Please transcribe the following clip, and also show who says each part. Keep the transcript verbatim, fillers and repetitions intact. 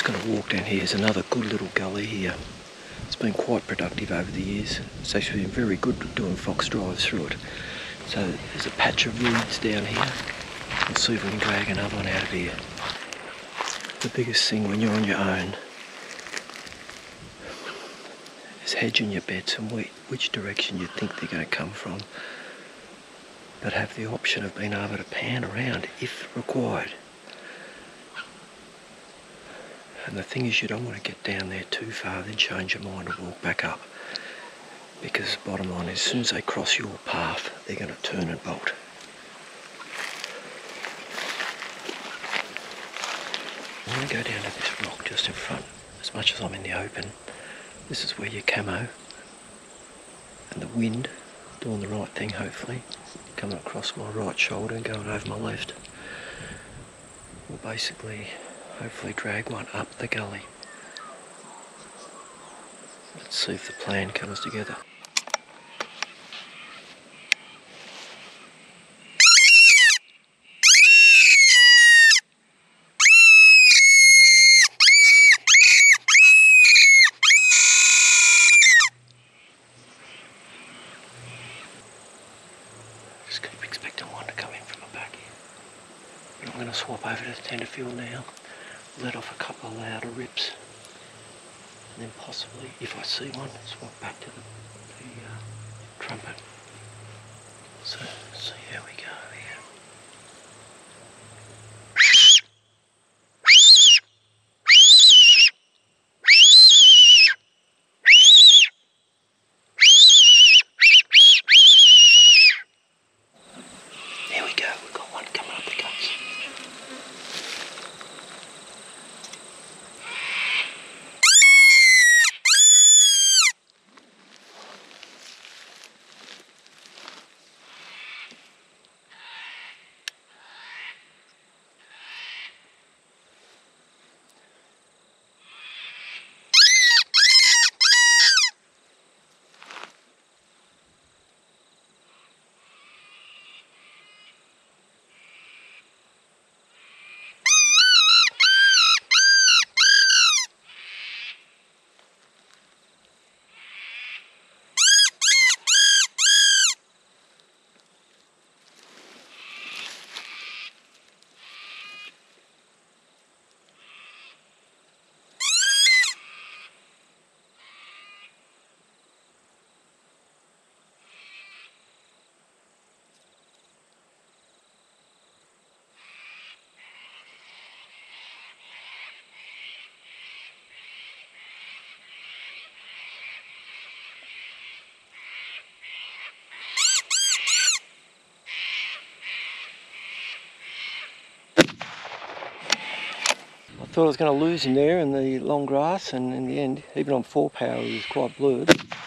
Speaker 1: going to walk down here. There's another good little gully here. It's been quite productive over the years. It's actually been very good doing fox drives through it. So there's a patch of reeds down here. We'll see if we can drag another one out of here. The biggest thing when you're on your own is hedging your bets and which direction you think they're going to come from, but have the option of being able to pan around if required. And the thing is, you don't want to get down there too far, then change your mind and walk back up. Because bottom line is, as soon as they cross your path, they're going to turn and bolt. I'm going to go down to this rock just in front. As much as I'm in the open, this is where your camo and the wind doing the right thing, hopefully, coming across my right shoulder and going over my left, will basically hopefully drag one up the gully. Let's see if the plan comes together. Just keep expecting one to come in from the back here. But I'm going to swap over to the tender field now. Let off a couple of louder rips, and then possibly, if I see one, swap back to the, the uh, trumpet. So, see how we go here. There we go, we've got one coming up the guts. I thought I was going to lose him there in the long grass, and in the end, even on four power, he was quite blurred.